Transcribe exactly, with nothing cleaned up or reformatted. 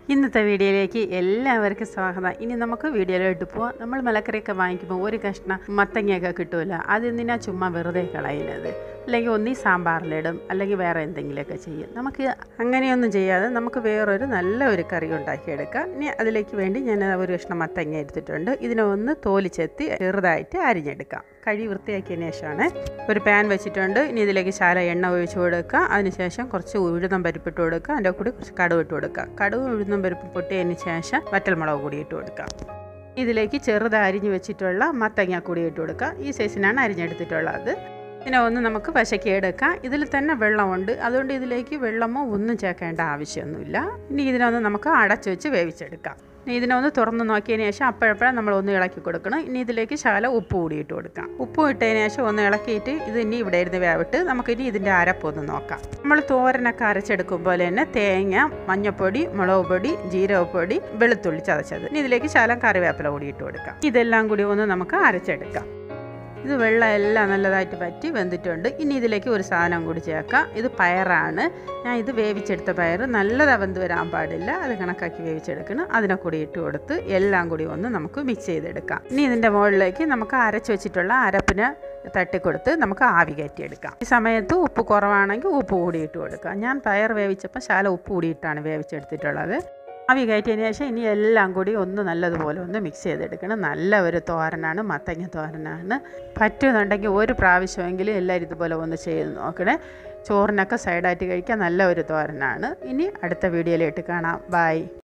ഇന്നത്തെ വീഡിയോയിലേക്ക് എല്ലാവർക്കും സ്വാഗതം. ഇനി നമുക്ക് വീഡിയോയിലോട്ട് പോവാം. നമ്മൾ മലക്കറിയൊക്കെ വാങ്ങിക്കുമ്പോൾ ഒരു കഷ്ണം മത്തങ്ങയൊക്കെ കിട്ടുമല്ലോ, അതെന്തിനാ ചുമ്മാ വെറുതെ കളയുന്നത്? അല്ലെങ്കിൽ ഒന്നീ സാമ്പാറിലിടും, അല്ലെങ്കിൽ വേറെ എന്തെങ്കിലുമൊക്കെ ചെയ്യും. നമുക്ക് അങ്ങനെയൊന്നും ചെയ്യാതെ നമുക്ക് വേറൊരു നല്ല ഒരു കറി ഉണ്ടാക്കിയെടുക്കാം. ഇനി അതിലേക്ക് വേണ്ടി ഞാൻ ഒരു കഷ്ണം മത്തങ്ങ എടുത്തിട്ടുണ്ട്. ഇതിനെ ഒന്ന് തോലിച്ചെത്തി ചെറുതായിട്ട് അരിഞ്ഞെടുക്കാം. കഴി വൃത്തിയാക്കിയതിന് ശേഷമാണ് ഒരു പാൻ വെച്ചിട്ടുണ്ട്. ഇനി ഇതിലേക്ക് ശാല എണ്ണ ഒഴിച്ച് കൊടുക്കുക. അതിനുശേഷം കുറച്ച് ഉഴുന്നും പരിപ്പിട്ട് കൊടുക്കുക. അതിൻ്റെ കൂടി കുറച്ച് കടുവ് ഇട്ട് കൊടുക്കുക. കടുവ് ഉഴുന്നും പരിപ്പ് പൊട്ടിയതിന് ശേഷം വറ്റൽമുളക് കൂടി ഇട്ട് കൊടുക്കുക. ഇതിലേക്ക് ചെറുതായി അരിഞ്ഞ് വെച്ചിട്ടുള്ള മത്തങ്ങ കൂടി ഇട്ട് കൊടുക്കുക. ഈ സൈസിനാണ് അരിഞ്ഞെടുത്തിട്ടുള്ളത്. ഇതിനെ ഒന്ന് നമുക്ക് വശക്കി എടുക്കാം. ഇതിൽ തന്നെ വെള്ളമുണ്ട്, അതുകൊണ്ട് ഇതിലേക്ക് വെള്ളമോ ഒന്നും ചേർക്കേണ്ട ആവശ്യമൊന്നുമില്ല. ഇനി ഇതിനൊന്ന് നമുക്ക് അടച്ചു വെച്ച് വേവിച്ചെടുക്കാം. ഇനി ഇതിനൊന്ന് തുറന്ന് നോക്കിയതിന് ശേഷം അപ്പോഴപ്പോഴും നമ്മൾ ഒന്ന് ഇളക്കി കൊടുക്കണം. ഇനി ഇതിലേക്ക് ശകലം ഉപ്പ് കൂടി ഇട്ട് കൊടുക്കാം. ഉപ്പ് ഇട്ടതിന് ശേഷം ഒന്ന് ഇളക്കിയിട്ട് ഇത് ഇനി ഇവിടെ ഇരുന്ന് വേവിട്ട് നമുക്കിനി ഇതിൻ്റെ അരപ്പൊന്ന് നോക്കാം. നമ്മൾ തോരനൊക്കെ അരച്ചെടുക്കും പോലെ തന്നെ തേങ്ങ, മഞ്ഞൾപ്പൊടി, മുളക് പൊടി, ജീരകപ്പൊടി, വെളുത്തുള്ളി ചതച്ചത്, ഇനി ഇതിലേക്ക് ശകലം കറിവേപ്പില കൂടി ഇട്ട് കൊടുക്കാം. ഇതെല്ലാം കൂടി ഒന്ന് നമുക്ക് അരച്ചെടുക്കാം. ഇത് വെള്ളം എല്ലാം നല്ലതായിട്ട് പറ്റി വെന്തിട്ടുണ്ട്. ഇനി ഇതിലേക്ക് ഒരു സാധനം കൂടി ചേർക്കാം. ഇത് പയറാണ്. ഞാൻ ഇത് വേവിച്ചെടുത്ത പയർ നല്ലതാണ്, വെന്ത് വരാൻ പാടില്ല, അത് കണക്കാക്കി വേവിച്ചെടുക്കണം. അതിനെ കൂടി ഇട്ട് കൊടുത്ത് എല്ലാം കൂടി ഒന്ന് നമുക്ക് മിക്സ് ചെയ്തെടുക്കാം. ഇനി ഇതിൻ്റെ മുകളിലേക്ക് നമുക്ക് അരച്ച് വെച്ചിട്ടുള്ള അരപ്പിന് തട്ടിക്കൊടുത്ത് നമുക്ക് ആവി കയറ്റിയെടുക്കാം. ഈ സമയത്ത് ഉപ്പ് കുറവാണെങ്കിൽ ഉപ്പ് കൂടി ഇട്ട് കൊടുക്കാം. ഞാൻ പയർ വേവിച്ചപ്പോൾ ശാല ഉപ്പ് കൂടിയിട്ടാണ് വേവിച്ചെടുത്തിട്ടുള്ളത്. ആവി കയറ്റിയതിന് ശേഷം ഇനി എല്ലാം കൂടി ഒന്ന് നല്ലതുപോലെ ഒന്ന് മിക്സ് ചെയ്തെടുക്കണം. നല്ല ഒരു തോരനാണ്, മത്തങ്ങ തോരനാണ്. പറ്റുന്നുണ്ടെങ്കിൽ ഒരു പ്രാവശ്യമെങ്കിലും എല്ലാവരും ഇതുപോലെ ഒന്ന് ചെയ്ത് നോക്കണേ. ചോറിനൊക്കെ സൈഡായിട്ട് കഴിക്കാൻ നല്ല ഒരു തോരനാണ്. ഇനി അടുത്ത വീഡിയോയിലായിട്ട് കാണാം. ബൈ.